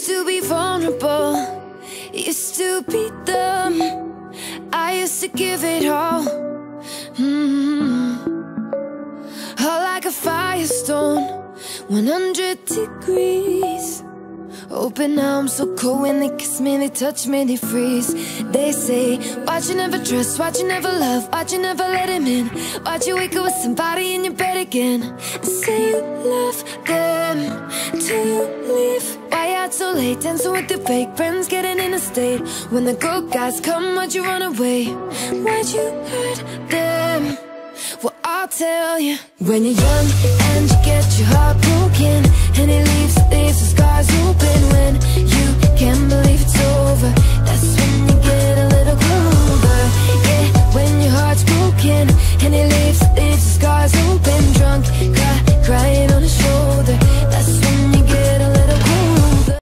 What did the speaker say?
used to be vulnerable, used to be dumb. I used to give it all, hot like a firestone, 100 degrees. Oh, but now I'm so cold. When they kiss me, they touch me, they freeze. They say, watch you never trust, watch you never love, watch you never let him in. Watch you wake up with somebody in your bed again and say you love them to leave. Why out so late, dancing with your fake friends, getting in a state. When the good guys come, why'd you run away? Why'd you hurt them? Well, I'll tell you. When you're young and you get your heart broken, and it leaves the scars open.